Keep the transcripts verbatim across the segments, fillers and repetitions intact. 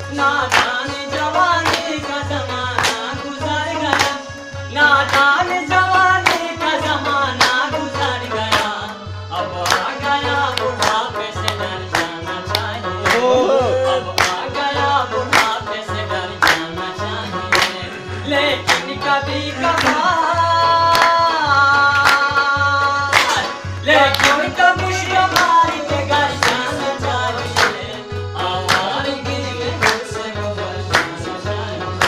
नादान जवानी का जमाना गुजर गया, नादान जवानी का जमाना गुजर गया, अब आ गया बुढ़ापे से डर जाना चाहिए, अब आ गया बुढ़ापे से डर जाना चाहिए, लेकिन कभी कभार, लेकिन कभी कभार के घर जाना चाहिए, आवारगी में हमसे गुजर जाना चाहिए।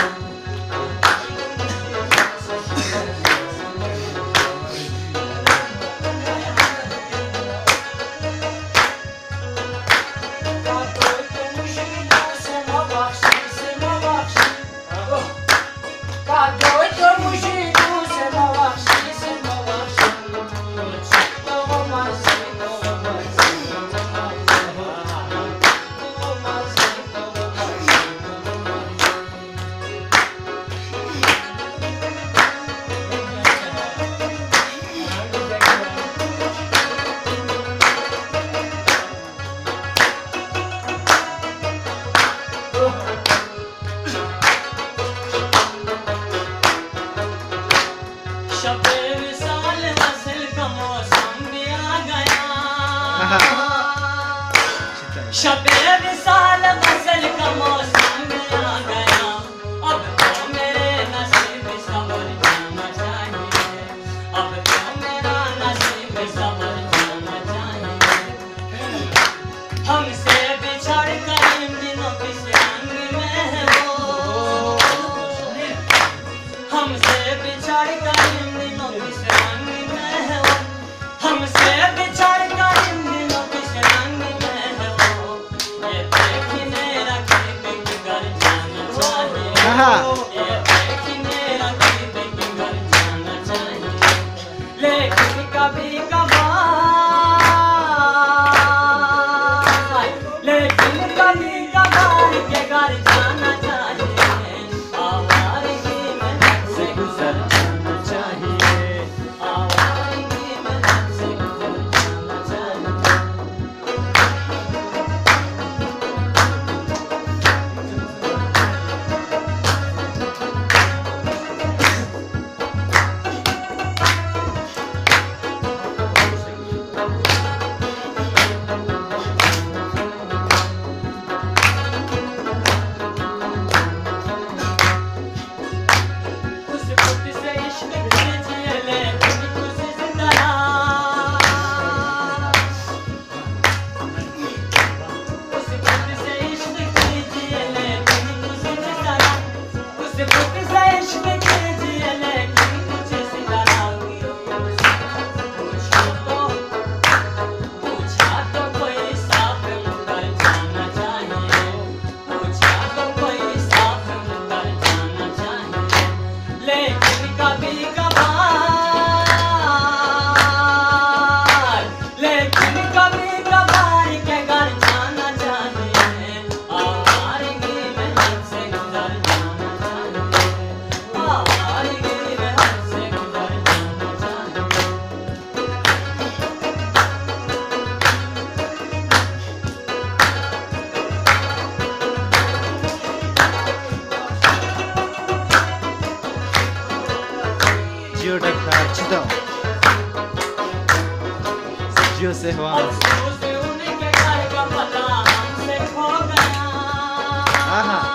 शबे विसाल मसल का मौसम भी आ गया, शबे विसाल मसल का मौसम भी आ गया, अब तो मेरे नसीब सबर जाना चाहिए, अब तो मेरा नसीब सबर जाना चाहिए, हमसे बिछड़ कर इन दिनों किस रंग में है वो, हमसे बिछड़ कर इन दिनों किस रंग में है वो, हमसे बिछड़ कर इन दिनों किस रंग में है वो, ये देखने रखी बिक कर जाना चाहिए, ये देखने रखी बिक कर जाना चाहिए, लेकिन कभी कभार, लेकिन कभी कभार के घर जाना चाहिए, आवारगी में हमसे गुजर जाना चाहिए, आवारगी में हमसे गुजर जाना चाहिए। उस बुत से इश्क कीजिए लेकिन कुछ जिंदा, उस बुत से इश्क कीजिए लेकिन कुछ जिंदा, उस बुत से इश्क कीजिए लेकिन कुछ जिंदा, पूछा तो पूछा तो कोई साफ मुकर जाना चाहिए, पूछा तो कोई साफ मुकर जाना चाहिए, लेकिन कभी कभार, लेकिन कभी कभार के घर जाना चाहिए, आवारगी में हमसे गुजर जाना चाहिए, आवारगी में हमसे गुजर जाना चाहिए। जियो डॉक्टर चितो जियो से हुआ अफसोस उनके घर का पता हमसे खो गया, हाँ